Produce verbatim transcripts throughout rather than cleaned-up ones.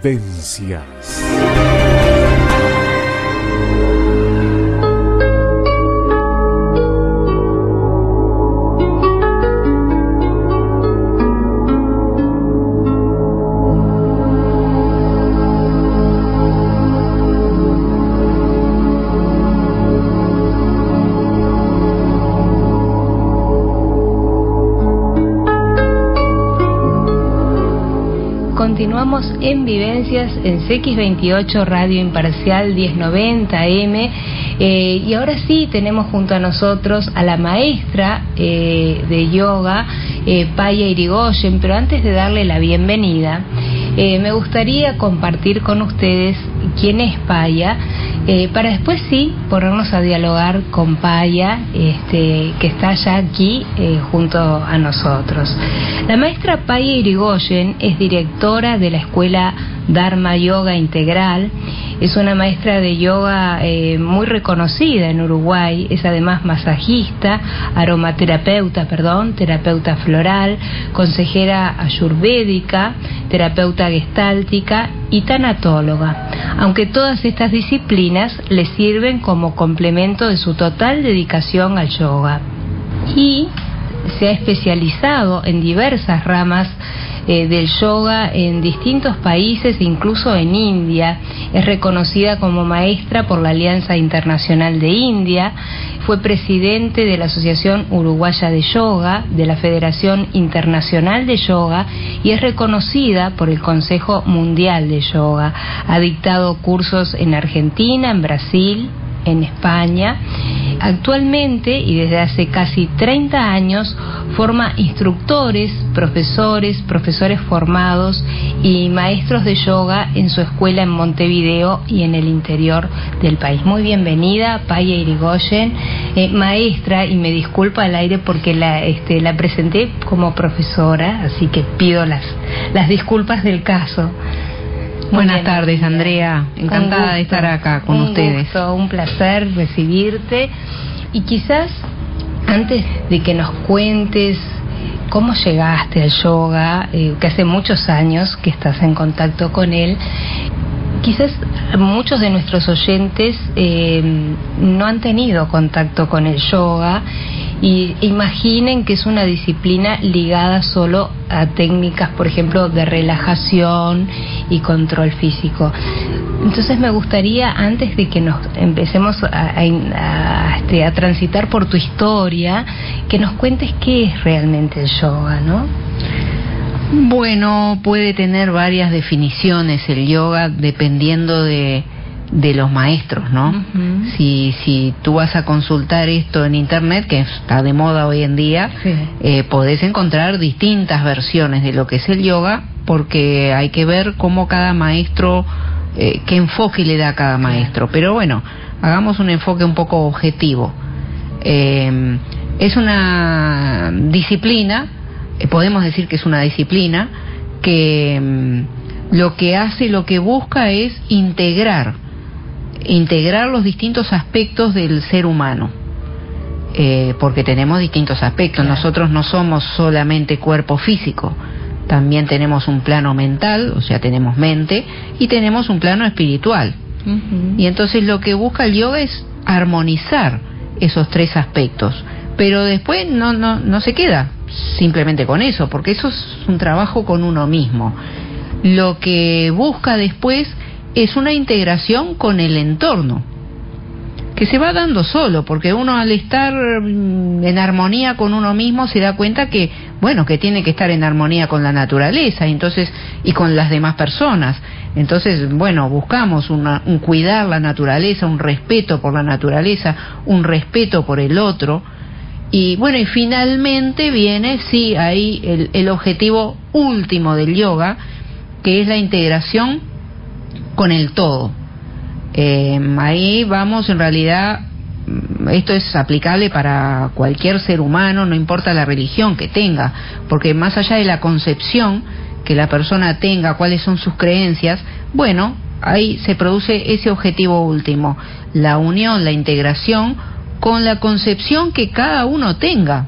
Vivencias. Continuamos en Vivencias en C X veintiocho Radio Imparcial diez noventa A M eh, y ahora sí tenemos junto a nosotros a la maestra eh, de yoga, eh, Paya Irigoyen, pero antes de darle la bienvenida, eh, me gustaría compartir con ustedes quién es Paya, eh, para después sí ponernos a dialogar con Paya, este, que está ya aquí eh, junto a nosotros. La maestra Paya Irigoyen es directora de la Escuela Dharma Yoga Integral. Es una maestra de yoga eh, muy reconocida en Uruguay. Es además masajista, aromaterapeuta, perdón, terapeuta floral, consejera ayurvédica, terapeuta gestáltica y tanatóloga. Aunque todas estas disciplinas le sirven como complemento de su total dedicación al yoga. Y se ha especializado en diversas ramas eh, del yoga en distintos países, incluso en India. Es reconocida como maestra por la Alianza Internacional de India. Fue presidente de la Asociación Uruguaya de Yoga, de la Federación Internacional de Yoga, y es reconocida por el Consejo Mundial de Yoga. Ha dictado cursos en Argentina, en Brasil, en España. Actualmente y desde hace casi treinta años forma instructores, profesores, profesores formados y maestros de yoga en su escuela en Montevideo y en el interior del país. Muy bienvenida, Paya Irigoyen, eh, maestra, y me disculpa al aire porque la, este, la presenté como profesora, así que pido las, las disculpas del caso. Buenas bien, tardes, Andrea. Encantada de estar acá con un ustedes. Gusto, un placer recibirte. Y quizás, antes de que nos cuentes cómo llegaste al yoga, eh, que hace muchos años que estás en contacto con él, quizás muchos de nuestros oyentes eh, no han tenido contacto con el yoga y imaginen que es una disciplina ligada solo a técnicas, por ejemplo, de relajación y control físico. Entonces me gustaría, antes de que nos empecemos a, a, a, este, a transitar por tu historia, que nos cuentes qué es realmente el yoga, ¿no? Bueno, puede tener varias definiciones el yoga dependiendo de, de los maestros, ¿no? Uh-huh. Si, si tú vas a consultar esto en internet, que está de moda hoy en día, sí. eh, podés encontrar distintas versiones de lo que es el yoga, porque hay que ver cómo cada maestro, eh, qué enfoque le da a cada maestro. Pero bueno, hagamos un enfoque un poco objetivo. Eh, es una disciplina, eh, podemos decir que es una disciplina que mm, lo que hace, lo que busca es integrar integrar los distintos aspectos del ser humano, eh, porque tenemos distintos aspectos. Claro. Nosotros no somos solamente cuerpo físico, también tenemos un plano mental, o sea, tenemos mente, y tenemos un plano espiritual. Uh-huh. Y entonces lo que busca el yoga es armonizar esos tres aspectos, pero después no, no, no se queda simplemente con eso, porque eso es un trabajo con uno mismo. Lo que busca después es una integración con el entorno, que se va dando solo, porque uno al estar en armonía con uno mismo se da cuenta que, bueno, que tiene que estar en armonía con la naturaleza, entonces, y con las demás personas. Entonces, bueno, buscamos una, un cuidar la naturaleza, un respeto por la naturaleza, un respeto por el otro. Y bueno, y finalmente viene, sí, ahí el, el objetivo último del yoga, que es la integración con el todo. Eh, ahí vamos, en realidad, esto es aplicable para cualquier ser humano, no importa la religión que tenga, porque más allá de la concepción que la persona tenga, cuáles son sus creencias, bueno, ahí se produce ese objetivo último, la unión, la integración con la concepción que cada uno tenga.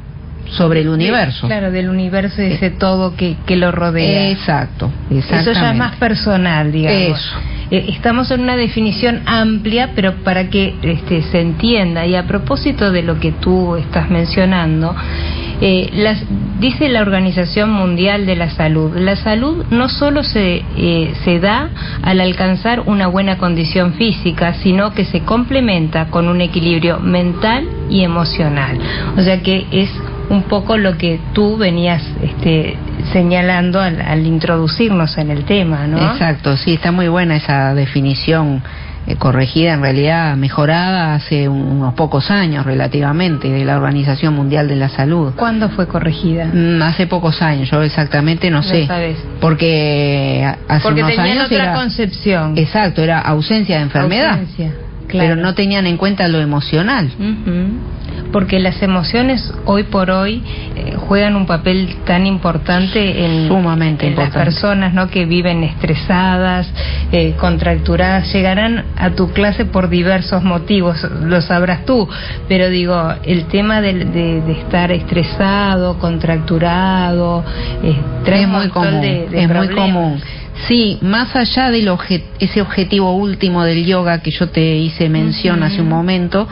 sobre el universo. De, claro, del universo, de ese todo que, que lo rodea. Exacto, exactamente. Eso ya es más personal, digamos. Eso. Eh, estamos en una definición amplia, pero para que este, se entienda, y a propósito de lo que tú estás mencionando, eh, las, dice la Organización Mundial de la Salud, la salud no solo se, eh, se da al alcanzar una buena condición física, sino que se complementa con un equilibrio mental y emocional. O sea que es un poco lo que tú venías este, señalando al, al introducirnos en el tema, ¿no? Exacto, sí, está muy buena esa definición, eh, corregida, en realidad mejorada hace un, unos pocos años relativamente, de la Organización Mundial de la Salud. ¿Cuándo fue corregida? Mm, hace pocos años, yo exactamente no, no sé, sabes. Porque hace porque unos tenían años otra era, concepción. Exacto, era ausencia de enfermedad. Ausencia, claro. Pero no tenían en cuenta lo emocional. Uh-huh. Porque las emociones hoy por hoy eh, juegan un papel tan importante en, Sumamente en importante. Las personas, ¿no?, que viven estresadas, eh, contracturadas, llegarán a tu clase por diversos motivos, lo sabrás tú, pero digo, el tema de, de, de estar estresado, contracturado, eh, trae es un muy común, de, de es problemas. muy común. Sí, más allá de obje ese objetivo último del yoga que yo te hice mención uh-huh. hace un momento,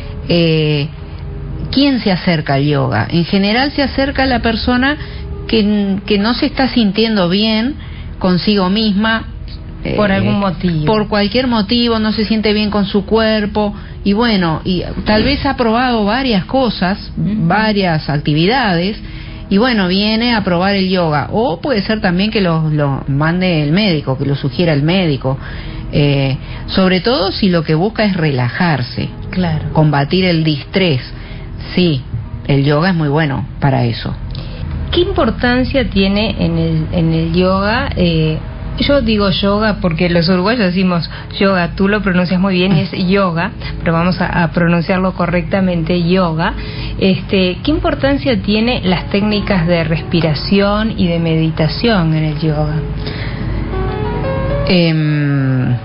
eh, ¿quién se acerca al yoga? En general se acerca a la persona que, que no se está sintiendo bien consigo misma. Por eh, algún motivo. Por cualquier motivo, no se siente bien con su cuerpo. Y bueno, y tal vez ha probado varias cosas, uh-huh. varias actividades, y bueno, viene a probar el yoga. O puede ser también que lo, lo mande el médico, que lo sugiera el médico. Eh, sobre todo si lo que busca es relajarse. Claro. Combatir el distrés. Sí, el yoga es muy bueno para eso. ¿Qué importancia tiene en el, en el yoga? Eh, yo digo yoga porque los uruguayos decimos yoga, tú lo pronuncias muy bien y es yoga, pero vamos a, a pronunciarlo correctamente, yoga. Este, ¿qué importancia tiene las técnicas de respiración y de meditación en el yoga? Eh,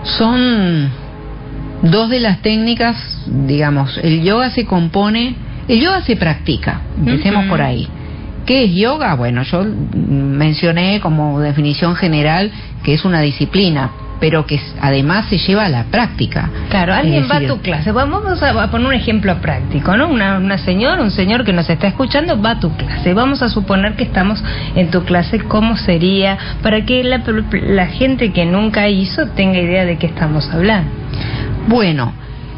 son dos de las técnicas, digamos, el yoga se compone, el yoga se practica, empecemos uh-huh. por ahí. ¿Qué es yoga? Bueno, yo mencioné como definición general que es una disciplina, pero que además se lleva a la práctica. Claro, alguien decir, va a tu clase, vamos a, a poner un ejemplo práctico, ¿no? Una, una señora, un señor que nos está escuchando va a tu clase, vamos a suponer que estamos en tu clase, ¿cómo sería? Para que la, la gente que nunca hizo tenga idea de qué estamos hablando. Bueno,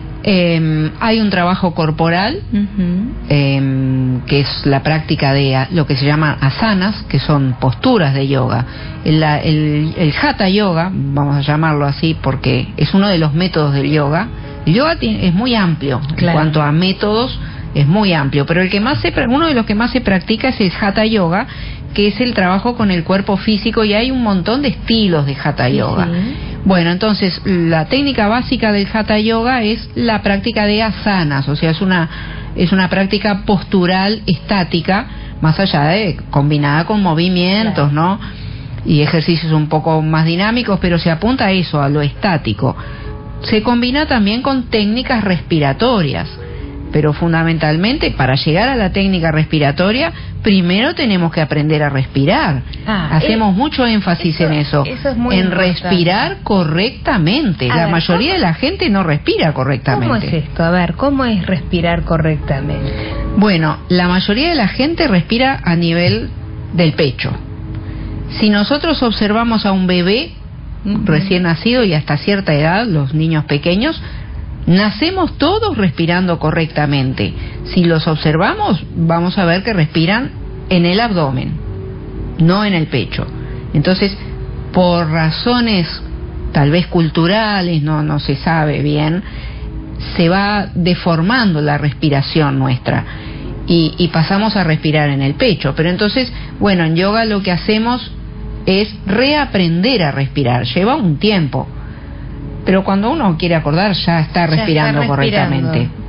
eh, hay un trabajo corporal, uh-huh. eh, que es la práctica de lo que se llama asanas, que son posturas de yoga. El, el, el hatha yoga, vamos a llamarlo así porque es uno de los métodos del yoga. El yoga tiene, es muy amplio, claro. En cuanto a métodos es muy amplio, pero el que más se, uno de los que más se practica es el hatha yoga, que es el trabajo con el cuerpo físico, y hay un montón de estilos de hatha yoga. Sí. Bueno, entonces la técnica básica del hatha yoga es la práctica de asanas, o sea, es una es una práctica postural estática, más allá de combinada con movimientos, claro. ¿no? Y ejercicios un poco más dinámicos, pero se apunta a eso, a lo estático. Se combina también con técnicas respiratorias, pero fundamentalmente para llegar a la técnica respiratoria primero tenemos que aprender a respirar. Ah, Hacemos eh, mucho énfasis eso, en eso, eso es muy en importante. Respirar correctamente. A la ver, mayoría ¿cómo? de la gente no respira correctamente. ¿Cómo es esto? A ver, ¿cómo es respirar correctamente? Bueno, la mayoría de la gente respira a nivel del pecho. Si nosotros observamos a un bebé uh-huh. recién nacido y hasta cierta edad, los niños pequeños, nacemos todos respirando correctamente. Si los observamos, vamos a ver que respiran en el abdomen, no en el pecho. Entonces, por razones tal vez culturales, no, no se sabe bien, se va deformando la respiración nuestra y, y pasamos a respirar en el pecho. Pero entonces, bueno, en yoga lo que hacemos es reaprender a respirar. Lleva un tiempo, pero cuando uno quiere acordar ya está respirando, ya está respirando. correctamente.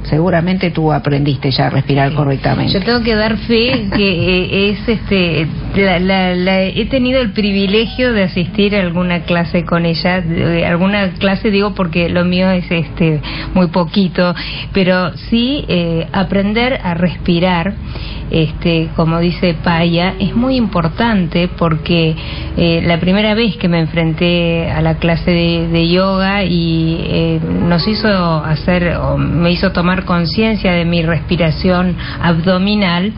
seguramente tú aprendiste ya a respirar sí. correctamente. Yo tengo que dar fe que eh, es este la, la, la, he tenido el privilegio de asistir a alguna clase con ella, de, alguna clase digo porque lo mío es este muy poquito, pero sí eh, aprender a respirar, este como dice Paya, es muy importante porque eh, la primera vez que me enfrenté a la clase de, de yoga y eh, nos hizo hacer o me hizo tomar conciencia de mi respiración abdominal.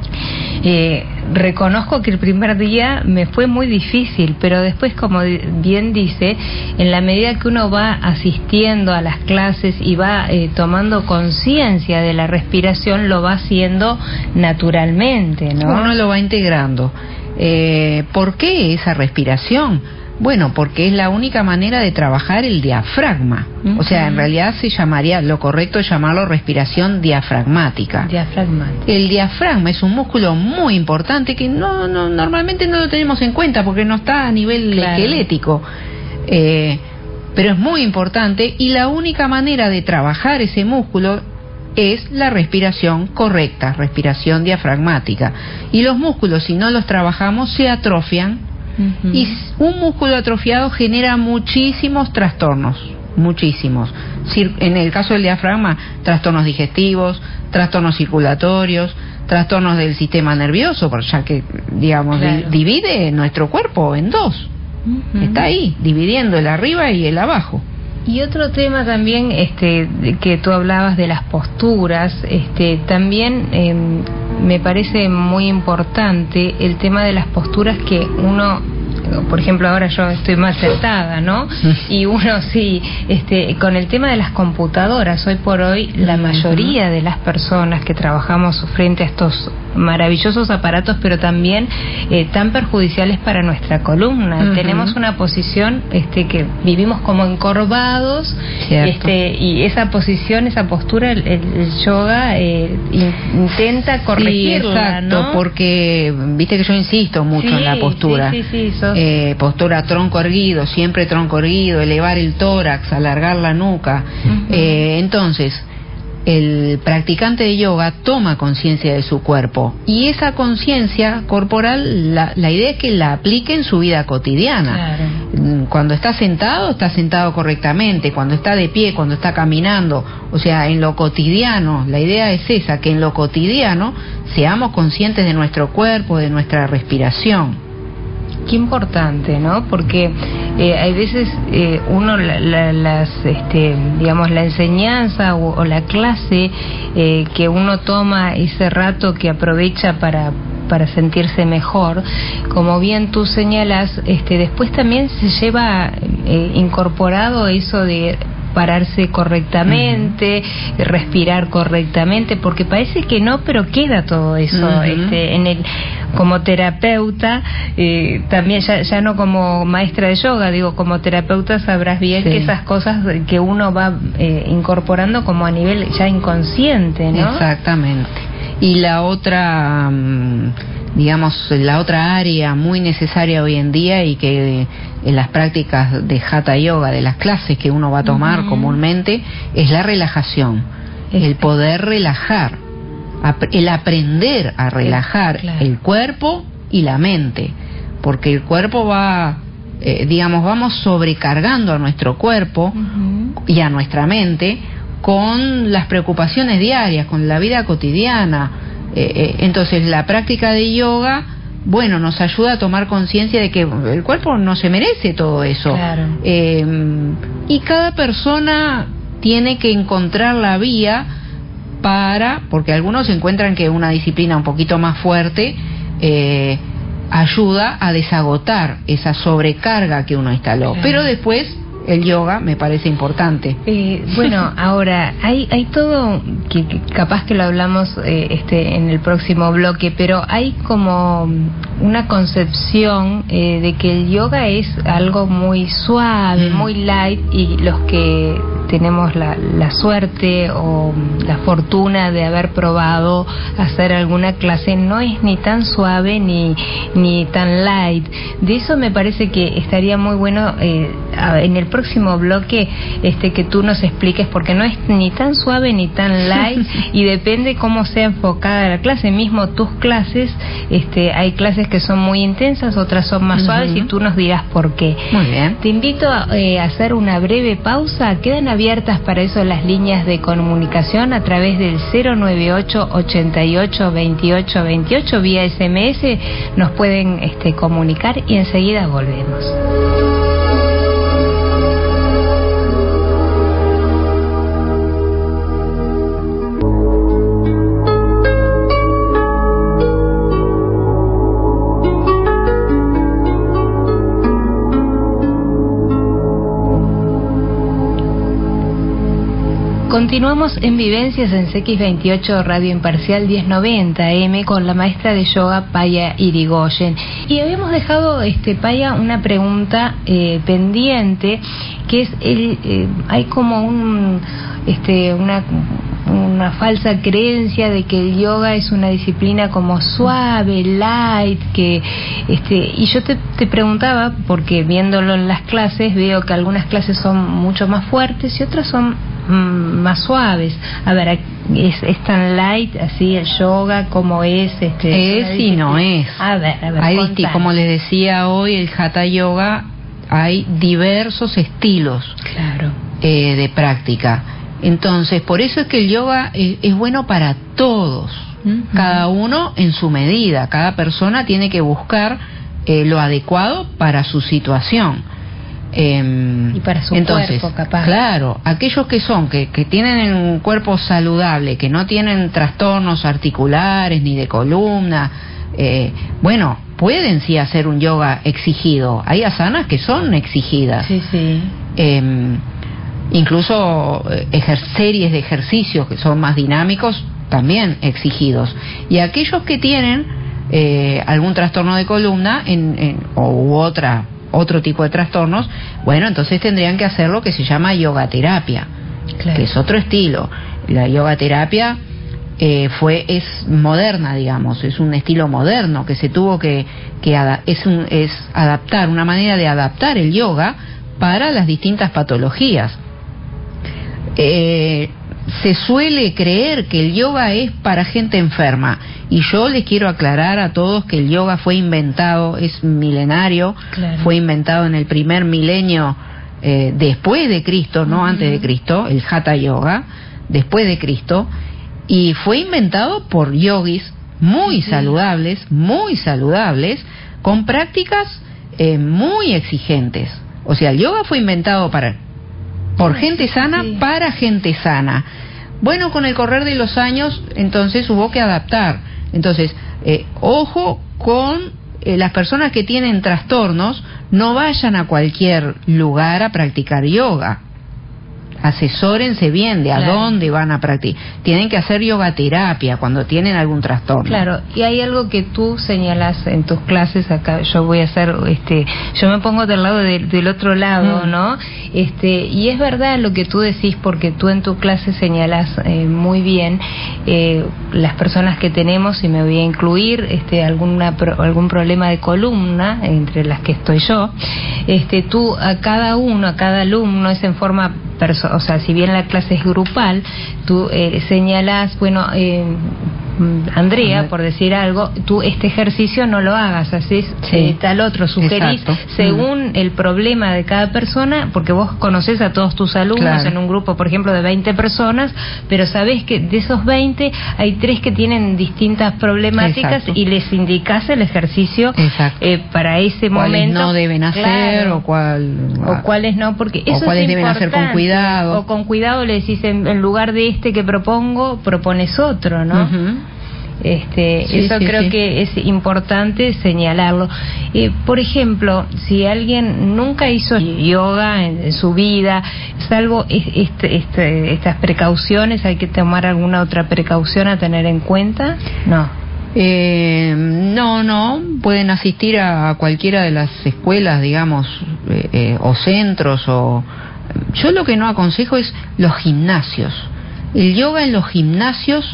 Eh, reconozco que el primer día me fue muy difícil, pero después, como bien dice, en la medida que uno va asistiendo a las clases y va eh, tomando conciencia de la respiración, lo va haciendo naturalmente, ¿no? Uno lo va integrando. Eh, ¿Por qué esa respiración? Bueno, porque es la única manera de trabajar el diafragma. Uh-huh. O sea, en realidad se llamaría, lo correcto es llamarlo respiración diafragmática. Diafragmática. El diafragma es un músculo muy importante que no, no normalmente no lo tenemos en cuenta porque no está a nivel claro. esquelético. Eh, pero es muy importante y la única manera de trabajar ese músculo es la respiración correcta, respiración diafragmática. Y los músculos, si no los trabajamos, se atrofian. Uh-huh. Y un músculo atrofiado genera muchísimos trastornos, muchísimos. En el caso del diafragma, trastornos digestivos, trastornos circulatorios, trastornos del sistema nervioso, ya que, digamos, claro. di- divide nuestro cuerpo en dos. Uh-huh. Está ahí, dividiendo el arriba y el abajo. Y otro tema también, este, que tú hablabas de las posturas, este, también eh, me parece muy importante el tema de las posturas que uno, por ejemplo, ahora yo estoy mal sentada, ¿no? Y uno sí, este, con el tema de las computadoras, hoy por hoy la mayoría de las personas que trabajamos frente a estos maravillosos aparatos, pero también eh, tan perjudiciales para nuestra columna. Uh-huh. Tenemos una posición este, que vivimos como encorvados, este, y esa posición, esa postura, el, el yoga eh, in, intenta corregirla, sí, exacto, ¿no? Porque viste que yo insisto mucho sí, en la postura. Sí, sí, sí, sos... eh, postura tronco erguido, siempre tronco erguido, elevar el tórax, alargar la nuca. Uh-huh. eh, entonces el practicante de yoga toma conciencia de su cuerpo y esa conciencia corporal, la, la idea es que la aplique en su vida cotidiana. Claro. Cuando está sentado, está sentado correctamente, cuando está de pie, cuando está caminando, o sea, en lo cotidiano, la idea es esa, que en lo cotidiano seamos conscientes de nuestro cuerpo, de nuestra respiración. Qué importante, ¿no? Porque eh, hay veces eh, uno la, la, las, este, digamos, la enseñanza o, o la clase eh, que uno toma ese rato que aprovecha para para sentirse mejor, como bien tú señalas, este, después también se lleva eh, incorporado eso de pararse correctamente, uh-huh. respirar correctamente, porque parece que no, pero queda todo eso. Uh-huh. este, en el como terapeuta, eh, también ya, ya no como maestra de yoga, digo, como terapeuta sabrás bien sí. que esas cosas que uno va eh, incorporando como a nivel ya inconsciente, ¿no? Exactamente. Y la otra, digamos, la otra área muy necesaria hoy en día y que en las prácticas de Hatha Yoga, de las clases que uno va a tomar uh-huh. comúnmente, es la relajación, este. el poder relajar, el aprender a relajar claro. el cuerpo y la mente, porque el cuerpo va, eh, digamos, vamos sobrecargando a nuestro cuerpo uh-huh. y a nuestra mente con las preocupaciones diarias, con la vida cotidiana. Eh, eh, entonces la práctica de yoga, bueno, nos ayuda a tomar conciencia de que el cuerpo no se merece todo eso. Claro. Eh, y cada persona tiene que encontrar la vía para, porque algunos encuentran que una disciplina un poquito más fuerte eh, ayuda a desagotar esa sobrecarga que uno instaló. Claro. Pero después el yoga me parece importante. Eh, bueno, ahora hay hay todo que, que capaz que lo hablamos eh, este en el próximo bloque, pero hay como una concepción eh, de que el yoga es algo muy suave, mm. muy light, y los que tenemos la, la suerte o la fortuna de haber probado hacer alguna clase, no es ni tan suave ni, ni tan light. De eso me parece que estaría muy bueno eh, en el próximo bloque este, que tú nos expliques, porque no es ni tan suave ni tan light y depende cómo sea enfocada la clase. Mismo tus clases, este, hay clases que son muy intensas, otras son más suaves, uh-huh. y tú nos dirás por qué. Muy bien. Te invito a eh, hacer una breve pausa. Quedan abiertas para eso las líneas de comunicación a través del cero nueve ocho, ochenta y ocho, veintiocho veintiocho, vía ese eme ese nos pueden este, comunicar y enseguida volvemos. Continuamos en Vivencias en C X veintiocho Radio Imparcial diez noventa eme con la maestra de yoga Paya Irigoyen. Y habíamos dejado, este Paya, una pregunta eh, pendiente, que es el eh, hay como un este una una falsa creencia de que el yoga es una disciplina como suave, light, que este y yo te, te preguntaba, porque viéndolo en las clases veo que algunas clases son mucho más fuertes y otras son mm, más suaves. A ver, ¿es, es tan light así el yoga como es? Este, es y no es. A ver, a ver, hay disti- como les decía hoy, el Hatha Yoga, hay diversos estilos, claro, eh, de práctica. Entonces, por eso es que el yoga es, es bueno para todos, uh-huh. cada uno en su medida. Cada persona tiene que buscar eh, lo adecuado para su situación. Eh, y para su entonces, cuerpo, capaz. Claro, aquellos que son, que, que tienen un cuerpo saludable, que no tienen trastornos articulares ni de columna, eh, bueno, pueden sí hacer un yoga exigido. Hay asanas que son exigidas. Sí, sí. Eh, incluso ejer- series de ejercicios que son más dinámicos también exigidos, y aquellos que tienen eh, algún trastorno de columna en, en, u otra otro tipo de trastornos, bueno, entonces tendrían que hacer lo que se llama yoga terapia, claro, que es otro estilo. La yoga terapia eh, fue es moderna, digamos, es un estilo moderno que se tuvo que, que ada- es, un, es adaptar, una manera de adaptar el yoga para las distintas patologías. Eh, se suele creer que el yoga es para gente enferma, y yo les quiero aclarar a todos que el yoga fue inventado, es milenario, claro, fue inventado en el primer milenio eh, después de Cristo, no uh-huh. antes de Cristo, el Hatha Yoga, después de Cristo, y fue inventado por yogis muy uh-huh. saludables, muy saludables, con prácticas eh, muy exigentes. O sea, el yoga fue inventado para por gente sana, sí, para gente sana. Bueno, con el correr de los años, entonces hubo que adaptar. Entonces, eh, ojo con eh, las personas que tienen trastornos, no vayan a cualquier lugar a practicar yoga. Asesórense bien de a claro. dónde van a practicar. Tienen que hacer yoga terapia cuando tienen algún trastorno. Claro, y hay algo que tú señalas en tus clases. Acá yo voy a hacer, este, yo me pongo del lado de, del otro lado, mm. ¿no? Este, y es verdad lo que tú decís, porque tú en tu clase señalas eh, muy bien eh, las personas que tenemos, y me voy a incluir este, alguna pro, algún problema de columna, entre las que estoy yo. Este, tú a cada uno, a cada alumno es en forma personal. O sea, si bien la clase es grupal, tú eh, señalas, bueno, eh, Andrea, por decir algo, tú este ejercicio no lo hagas, así sí. eh, tal otro, sugerís exacto. según mm. el problema de cada persona, porque vos conocés a todos tus alumnos claro. en un grupo, por ejemplo, de veinte personas, pero sabés que de esos veinte hay tres que tienen distintas problemáticas exacto. y les indicás el ejercicio eh, para ese ¿Cuáles momento. no deben hacer claro. o, cuál, o cuáles no, porque eso o cuáles es deben hacer con cuidado. O con cuidado le decís, en, en lugar de este que propongo, propones otro, ¿no? Uh-huh. Este, sí, eso sí, creo sí. que es importante señalarlo. Eh, por ejemplo, si alguien nunca hizo yoga en, en su vida, salvo este, este, estas precauciones, ¿hay que tomar alguna otra precaución a tener en cuenta? No. Eh, no, no, pueden asistir a cualquiera de las escuelas, digamos, eh, eh, o centros o yo lo que no aconsejo es los gimnasios. El yoga en los gimnasios,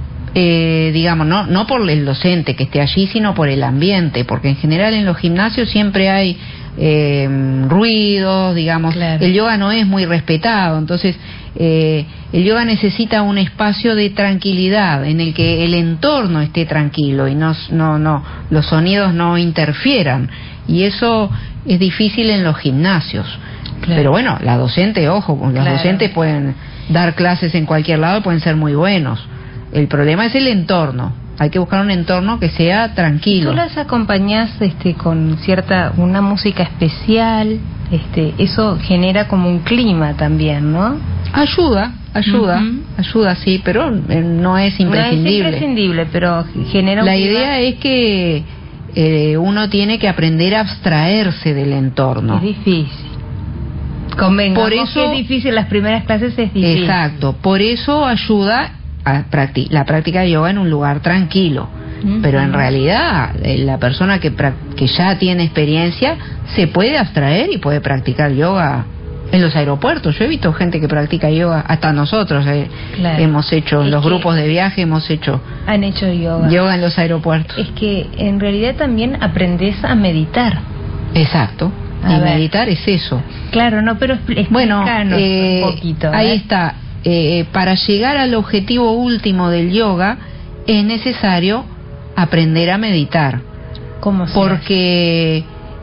eh, digamos, no, no por el docente que esté allí, sino por el ambiente, porque en general en los gimnasios siempre hay eh, ruidos, digamos, claro. El yoga no es muy respetado, entonces eh, el yoga necesita un espacio de tranquilidad en el que el entorno esté tranquilo y no, no, no, los sonidos no interfieran, y eso es difícil en los gimnasios. Claro. Pero bueno, la docente, ojo, los claro. docentes pueden dar clases en cualquier lado, pueden ser muy buenos. El problema es el entorno. Hay que buscar un entorno que sea tranquilo. ¿Tú las acompañás este, con cierta, una música especial? Este, eso genera como un clima también, ¿no? Ayuda, ayuda, uh-huh. ayuda, sí, pero no es imprescindible. No es imprescindible, pero genera un La clima... idea es que eh, uno tiene que aprender a abstraerse del entorno. Es difícil. Convengamos por eso, que es difícil, las primeras clases es difícil. Exacto, por eso ayuda a practi- la práctica de yoga en un lugar tranquilo. Uh-huh. Pero en realidad la persona que, pra- que ya tiene experiencia se puede abstraer y puede practicar yoga en los aeropuertos. Yo he visto gente que practica yoga, hasta nosotros eh, claro. hemos hecho, en los grupos de viaje hemos hecho han hecho yoga. yoga en los aeropuertos. Es que en realidad también aprendes a meditar. Exacto. A y ver. meditar es eso. Claro, no, pero explícanos bueno, eh, un poquito. Ahí ¿eh? está. Eh, para llegar al objetivo último del yoga es necesario aprender a meditar. ¿Cómo se Porque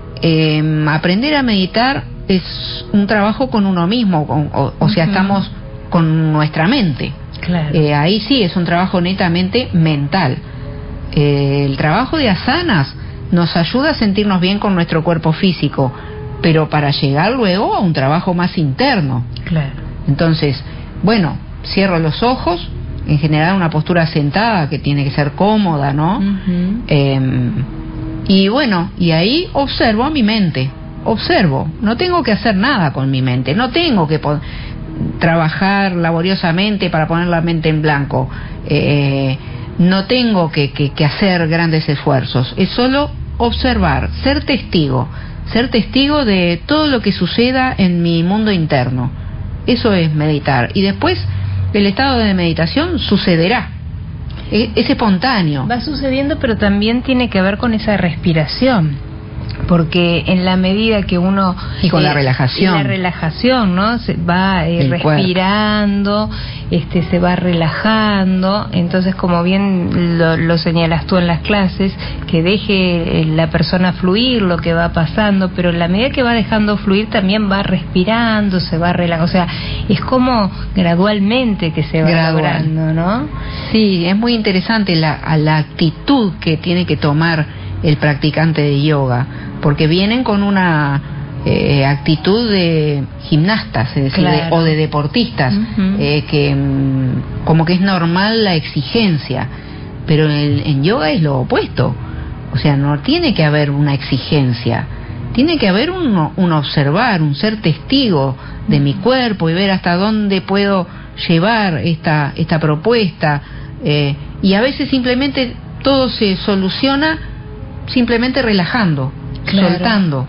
eh, aprender a meditar es un trabajo con uno mismo, con, o, o sea, uh-huh. estamos con nuestra mente. Claro. Eh, ahí sí es un trabajo netamente mental. Eh, el trabajo de asanas nos ayuda a sentirnos bien con nuestro cuerpo físico, pero para llegar luego a un trabajo más interno. Claro. Entonces, bueno, cierro los ojos, en general una postura sentada que tiene que ser cómoda, ¿no? Uh-huh. Eh, y bueno, y ahí observo a mi mente, observo, no tengo que hacer nada con mi mente, no tengo que po- trabajar laboriosamente para poner la mente en blanco, eh, no tengo que, que, que hacer grandes esfuerzos, es solo observar, ser testigo, ser testigo de todo lo que suceda en mi mundo interno. Eso es meditar. Y después el estado de meditación sucederá, es, es espontáneo. Va sucediendo, pero también tiene que ver con esa respiración, porque en la medida que uno y con eh, la relajación la relajación no se va eh, respirando, este se va relajando, entonces como bien lo, lo señalas tú en las clases, que deje eh, la persona fluir lo que va pasando, pero en la medida que va dejando fluir también va respirando, se va relajando, o sea, es como gradualmente que se va Gradual. logrando, ¿no? Sí, es muy interesante la, la actitud que tiene que tomar el practicante de yoga, porque vienen con una eh, actitud de gimnastas, es decir, claro. de, o de deportistas, uh-huh. eh, que mm, como que es normal la exigencia, pero en, en yoga es lo opuesto, o sea, no tiene que haber una exigencia, tiene que haber un, un observar, un ser testigo de mi cuerpo y ver hasta dónde puedo llevar esta, esta propuesta, eh, y a veces simplemente todo se soluciona simplemente relajando, claro. soltando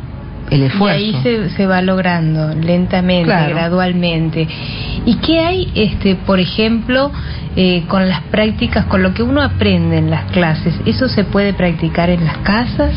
el esfuerzo. Y ahí se, se va logrando lentamente, claro. gradualmente. ¿Y qué hay, este, por ejemplo, eh, con las prácticas, con lo que uno aprende en las clases? ¿Eso se puede practicar en las casas?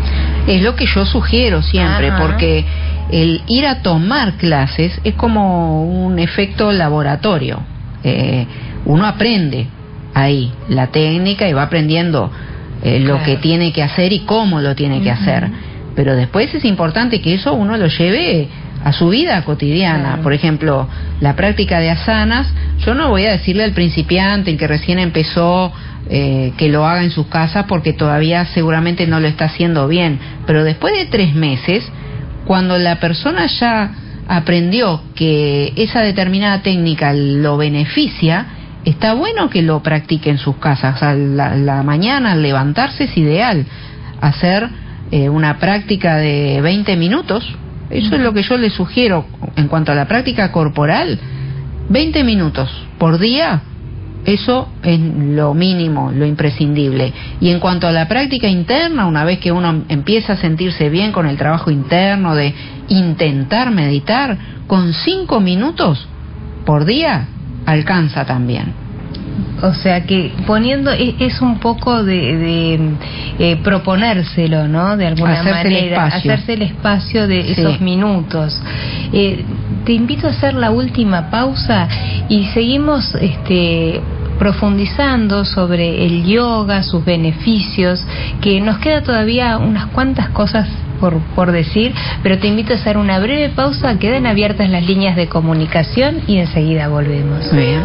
Es lo que yo sugiero siempre, Ajá. porque el ir a tomar clases es como un efecto laboratorio. Eh, uno aprende ahí la técnica y va aprendiendo Eh, lo claro. que tiene que hacer y cómo lo tiene que uh-huh. hacer, pero después es importante que eso uno lo lleve a su vida cotidiana. Claro. Por ejemplo, la práctica de asanas, yo no voy a decirle al principiante, el que recién empezó, eh, que lo haga en sus casas porque todavía seguramente no lo está haciendo bien, pero después de tres meses, cuando la persona ya aprendió que esa determinada técnica lo beneficia, está bueno que lo practique en sus casas. O sea, la, la mañana al levantarse es ideal hacer eh, una práctica de veinte minutos. Eso es lo que yo les sugiero en cuanto a la práctica corporal. veinte minutos por día Eso es lo mínimo, lo imprescindible. Y en cuanto a la práctica interna, una vez que uno empieza a sentirse bien con el trabajo interno de intentar meditar, con cinco minutos por día alcanza también. O sea que poniendo es un poco de, de eh, proponérselo, ¿no? De alguna hacerse manera, el hacerse el espacio de sí. esos minutos. Eh, te invito a hacer la última pausa y seguimos este, profundizando sobre el yoga, sus beneficios, que nos queda todavía unas cuantas cosas por, por decir, pero te invito a hacer una breve pausa, quedan abiertas las líneas de comunicación y enseguida volvemos. Bien.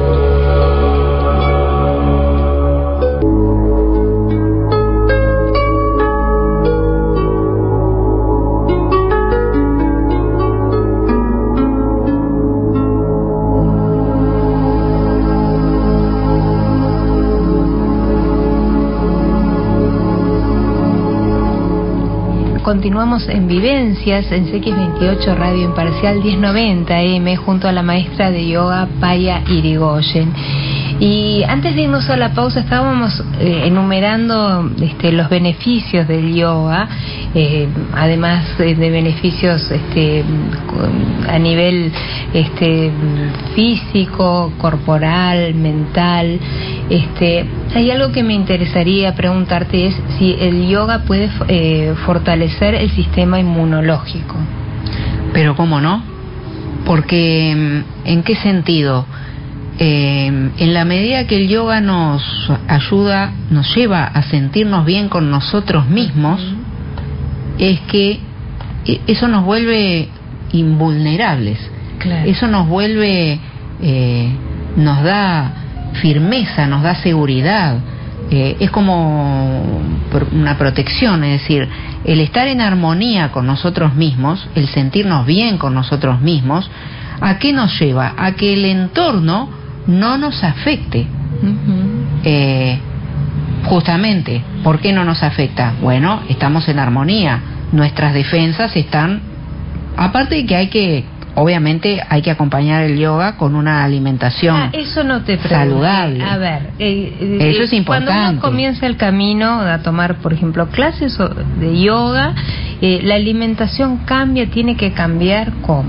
Continuamos en Vivencias en C X veintiocho Radio Imparcial diez noventa M junto a la maestra de yoga Paya Irigoyen. Y antes de irnos a la pausa estábamos eh, enumerando este, los beneficios del yoga, eh, además eh, de beneficios este, a nivel este, físico, corporal, mental. Este, hay algo que me interesaría preguntarte, es si el yoga puede eh, fortalecer el sistema inmunológico. Pero cómo no, porque ¿en qué sentido? Eh, en la medida que el yoga nos ayuda, nos lleva a sentirnos bien con nosotros mismos, es que eso nos vuelve invulnerables. Claro. Eso nos vuelve, eh, nos da firmeza, nos da seguridad. Eh, es como una protección, es decir, el estar en armonía con nosotros mismos, el sentirnos bien con nosotros mismos, ¿a qué nos lleva? A que el entorno no nos afecte. Uh-huh. eh, justamente, ¿por qué no nos afecta? Bueno, estamos en armonía, nuestras defensas están, aparte de que hay que, obviamente hay que acompañar el yoga con una alimentación ah, eso no te saludable. A ver, eh, eso es importante. Cuando uno comienza el camino a tomar, por ejemplo, clases de yoga, eh, la alimentación cambia, tiene que cambiar, ¿cómo?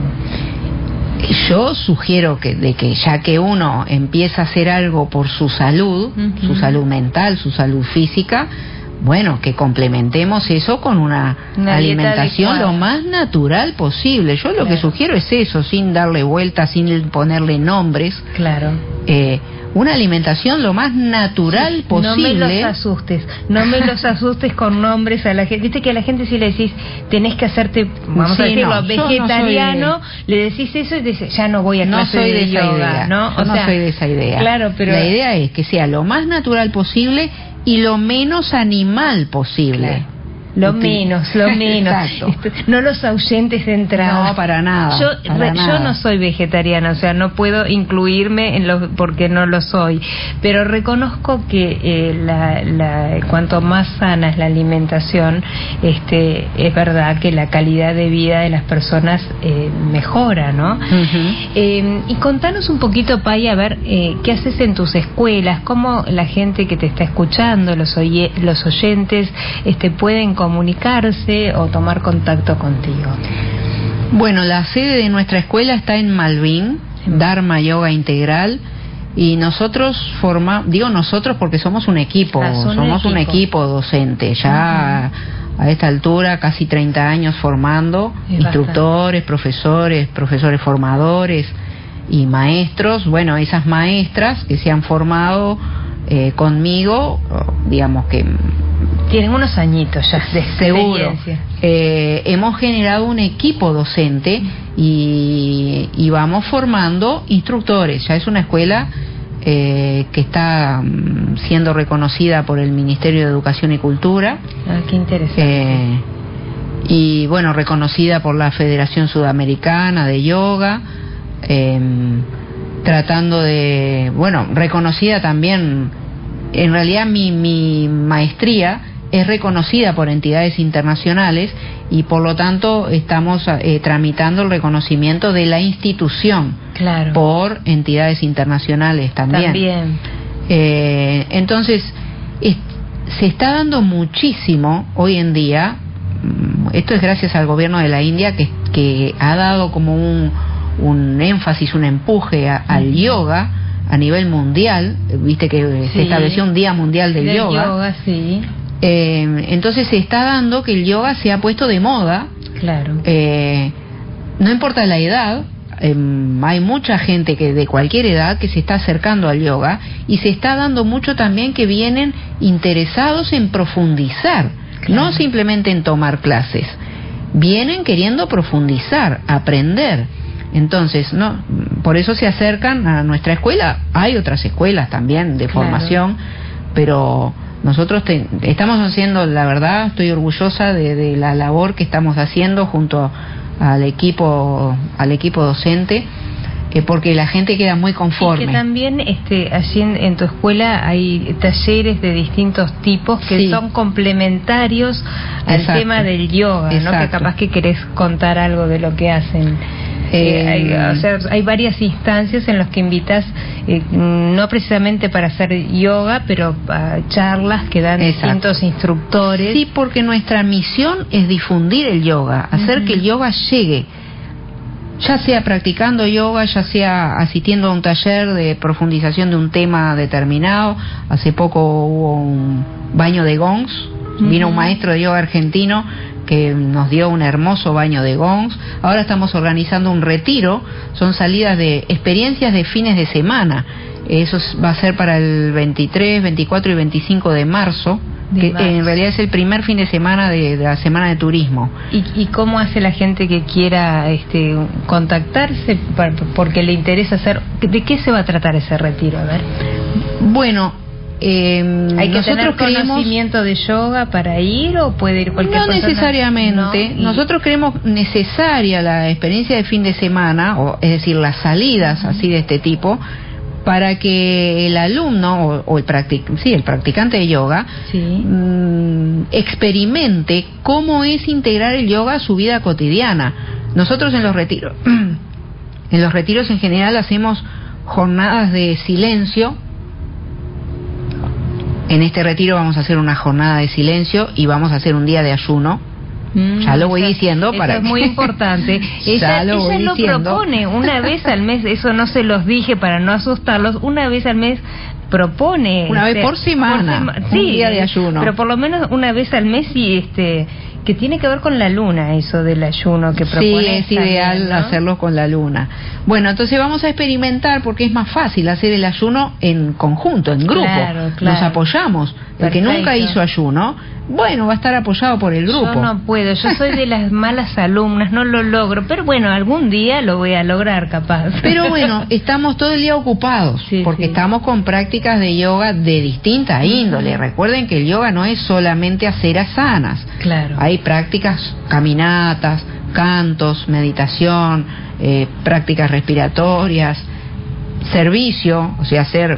Yo sugiero que de que ya que uno empieza a hacer algo por su salud, uh-huh. su salud mental, su salud física, bueno, que complementemos eso con una, una alimentación lo más natural posible. Yo lo claro. que sugiero es eso, sin darle vueltas, sin ponerle nombres. Claro. Eh, una alimentación lo más natural sí, posible. No me los asustes, no me los asustes con nombres a la gente. Viste que a la gente si le decís, tenés que hacerte, vamos sí, a decirlo, no, vegetariano, no de... le decís eso y dices, ya no voy a clase no soy de, de esa yoga, idea, ¿no? O no sea, soy de esa idea. Claro, pero la idea es que sea lo más natural posible y lo menos animal posible. Claro. Lo menos, lo menos. Exacto. No los ahuyentes de entrada. No, para nada. Yo, para re, nada. yo no soy vegetariana, o sea, no puedo incluirme en lo, porque no lo soy. Pero reconozco que eh, la, la, cuanto más sana es la alimentación, este, es verdad que la calidad de vida de las personas eh, mejora, ¿no? Uh-huh. Eh, y contanos un poquito, Paya, a ver, eh, ¿qué haces en tus escuelas? ¿Cómo la gente que te está escuchando, los, oye, los oyentes, este, pueden comunicarse o tomar contacto contigo? Bueno, la sede de nuestra escuela está en Malvín, sí. Dharma Yoga Integral, y nosotros formamos, digo nosotros porque somos un equipo, ah, somos un equipo. un equipo docente, ya uh-huh. a esta altura casi treinta años formando, es instructores, bastante. profesores, profesores formadores y maestros. Bueno, esas maestras que se han formado eh, conmigo, digamos que tienen unos añitos ya de seguro. Eh, hemos generado un equipo docente y, y vamos formando instructores. Ya es una escuela eh, que está um, siendo reconocida por el Ministerio de Educación y Cultura. Ah, qué interesante. Eh, y bueno, reconocida por la Federación Sudamericana de Yoga. Eh, tratando de, bueno, reconocida también. En realidad mi, mi maestría es reconocida por entidades internacionales y por lo tanto estamos eh, tramitando el reconocimiento de la institución, claro, por entidades internacionales también. También. Eh, entonces, es, se está dando muchísimo hoy en día, esto es gracias al gobierno de la India que, que ha dado como un, un énfasis, un empuje a, al yoga a nivel mundial, viste que sí, se estableció un Día Mundial del, del yoga. yoga sí. Eh, entonces se está dando que el yoga se ha puesto de moda. Claro. Eh, no importa la edad, eh, hay mucha gente que de cualquier edad que se está acercando al yoga y se está dando mucho también que vienen interesados en profundizar, claro, no simplemente en tomar clases, vienen queriendo profundizar, aprender. Entonces, no, por eso se acercan a nuestra escuela. Hay otras escuelas también de formación, claro, pero nosotros te, estamos haciendo, la verdad, estoy orgullosa de, de la labor que estamos haciendo junto al equipo, al equipo docente, eh, porque la gente queda muy conforme. Y que también este, allí en, en tu escuela hay talleres de distintos tipos que sí, son complementarios al Exacto. tema del yoga, ¿no? Que capaz que querés contar algo de lo que hacen. Eh, hay, o sea, hay varias instancias en las que invitas, eh, no precisamente para hacer yoga, pero a charlas que dan Exacto. distintos instructores. Sí, porque nuestra misión es difundir el yoga, hacer uh-huh. que el yoga llegue, ya sea practicando yoga, ya sea asistiendo a un taller de profundización de un tema determinado. Hace poco hubo un baño de gongs, uh-huh. vino un maestro de yoga argentino que nos dio un hermoso baño de gongs. Ahora estamos organizando un retiro, son salidas de experiencias de fines de semana. Eso va a ser para el veintitrés, veinticuatro y veinticinco de marzo, de que marzo. En realidad es el primer fin de semana de, de la semana de turismo. ¿Y, y cómo hace la gente que quiera este, contactarse para, porque le interesa hacer? ¿De qué se va a tratar ese retiro? A ver. Bueno, Eh, ¿hay que nosotros tener conocimiento creemos, de yoga para ir o puede ir cualquier no persona? Necesariamente. No necesariamente. Nosotros creemos necesaria la experiencia de fin de semana, o es decir, las salidas uh-huh. así de este tipo, para que el alumno o, o el, practic, sí, el practicante de yoga sí. mmm, experimente cómo es integrar el yoga a su vida cotidiana. Nosotros en los retiros, en los retiros en general hacemos jornadas de silencio. En este retiro vamos a hacer una jornada de silencio y vamos a hacer un día de ayuno. Mm, ya lo voy eso, diciendo eso para es muy importante. Ella lo, ella lo propone una vez al mes, eso no se los dije para no asustarlos, una vez al mes propone. Una este, vez por semana, por sema- sí, un día de ayuno. Pero por lo menos una vez al mes y este... que tiene que ver con la luna, eso del ayuno que propone. Sí, es también, ideal, ¿no?, hacerlo con la luna. Bueno, entonces vamos a experimentar porque es más fácil hacer el ayuno en conjunto, en grupo. Claro, claro. Nos apoyamos. El que nunca hizo ayuno, bueno, va a estar apoyado por el grupo. Yo no puedo, yo soy de las malas alumnas, no lo logro, pero bueno, algún día lo voy a lograr capaz. Pero bueno, estamos todo el día ocupados, sí, porque sí. estamos con prácticas de yoga de distinta índole. Uh-huh. Recuerden que el yoga no es solamente hacer asanas. Claro. Hay prácticas, caminatas, cantos, meditación, eh, prácticas respiratorias, servicio, o sea, hacer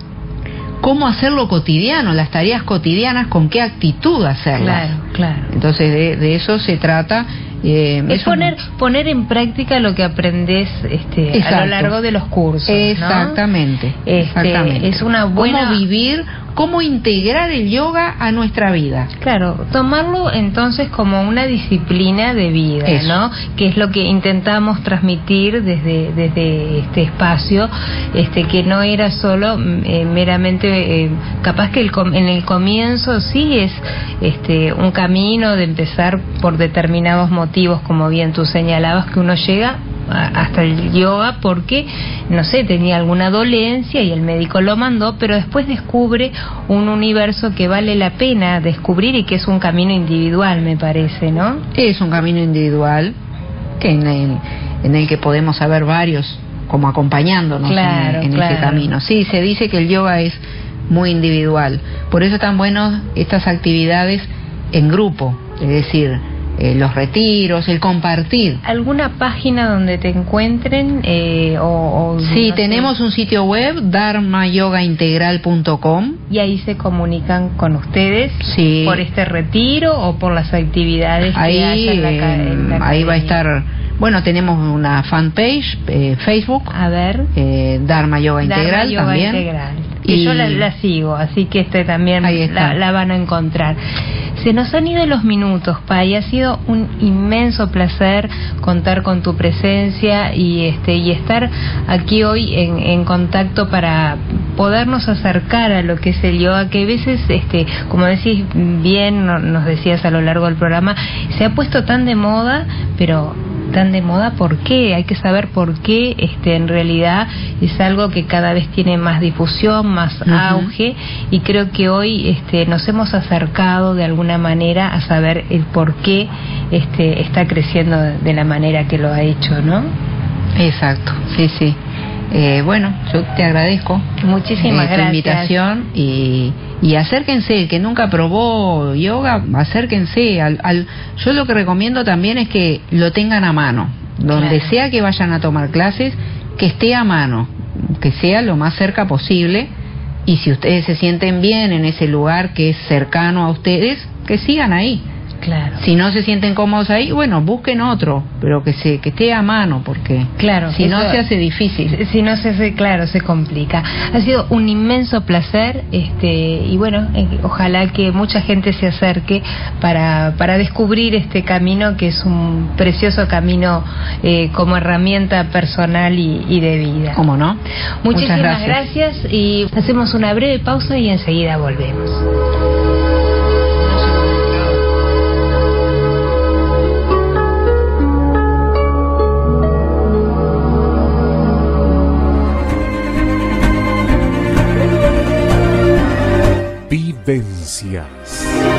cómo hacerlo cotidiano, las tareas cotidianas, con qué actitud hacerlas. Claro, claro. Entonces de, de eso se trata. Eh, es poner un... poner en práctica lo que aprendes este, a lo largo de los cursos. Exactamente, ¿no? este, exactamente. Es una buena... Cómo vivir, cómo integrar el yoga a nuestra vida. Claro, tomarlo entonces como una disciplina de vida, Eso. ¿no? Que es lo que intentamos transmitir desde desde este espacio, este que no era solo eh, meramente eh, capaz que el, en el comienzo sí es este un camino de empezar por determinados motivos, como bien tú señalabas, que uno llega hasta el yoga porque, no sé, tenía alguna dolencia y el médico lo mandó, pero después descubre un universo que vale la pena descubrir y que es un camino individual, me parece, ¿no? Es un camino individual que en el, en el que podemos haber varios como acompañándonos claro, en, en claro. ese camino. Sí, se dice que el yoga es muy individual, por eso están buenos estas actividades en grupo, es decir, eh, los retiros, el compartir. ¿Alguna página donde te encuentren? Eh, o, o, sí, no tenemos sé. un sitio web, dharma yoga integral punto com. Y ahí se comunican con ustedes sí. por este retiro o por las actividades ahí, que hay en la, eh, en la ahí va a estar. Bueno, tenemos una fanpage, eh, Facebook. A ver. Eh, Dharma Yoga Integral Dharma Yoga también. Integral. Que y yo la, la sigo, así que este también la, la van a encontrar. Se nos han ido los minutos, Pai. Ha sido un inmenso placer contar con tu presencia y este y estar aquí hoy en, en contacto para podernos acercar a lo que es el yoga, que a veces, este, como decís bien, nos decías a lo largo del programa, se ha puesto tan de moda, pero tan de moda, ¿por qué? Hay que saber por qué este en realidad es algo que cada vez tiene más difusión, más uh-huh. auge, y creo que hoy este nos hemos acercado de alguna manera a saber el por qué este está creciendo de la manera que lo ha hecho, ¿no? Exacto, sí, sí. Eh, bueno, yo te agradezco muchísimas eh, tu gracias. invitación y, y acérquense, el que nunca probó yoga, acérquense al, al yo lo que recomiendo también es que lo tengan a mano, donde claro. sea que vayan a tomar clases, que esté a mano, que sea lo más cerca posible, y si ustedes se sienten bien en ese lugar que es cercano a ustedes, que sigan ahí. Claro. Si no se sienten cómodos ahí, bueno, busquen otro, pero que se que esté a mano, porque claro, si eso, no se hace difícil. Si no se hace, claro, se complica. Ha sido un inmenso placer, este y bueno, eh, ojalá que mucha gente se acerque para para descubrir este camino, que es un precioso camino eh, como herramienta personal y, y de vida. ¿Cómo no? Muchísimas Muchas gracias. gracias y hacemos una breve pausa y enseguida volvemos. Vivencias.